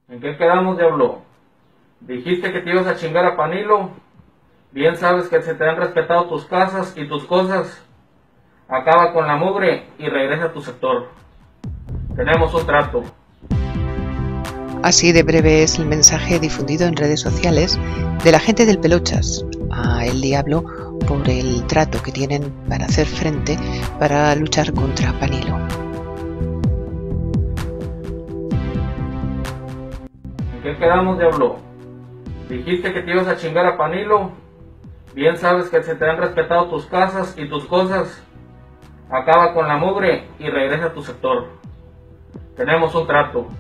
¿En qué quedamos, diablo? Dijiste que te ibas a chingar a Panilo. Bien sabes que se te han respetado tus casas y tus cosas. Acaba con la mugre y regresa a tu sector. Tenemos un trato. Así de breve es el mensaje difundido en redes sociales de la gente del Pelochas a El Diablo por el trato que tienen para hacer frente para luchar contra Panilo. ¿En qué quedamos, diablo? Dijiste que te ibas a chingar a Panilo. Bien sabes que se te han respetado tus casas y tus cosas. Acaba con la mugre y regresa a tu sector. Tenemos un trato.